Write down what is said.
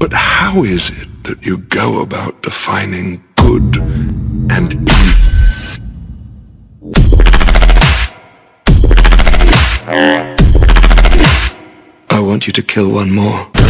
But how is it that you go about defining good and evil? I want you to kill one more.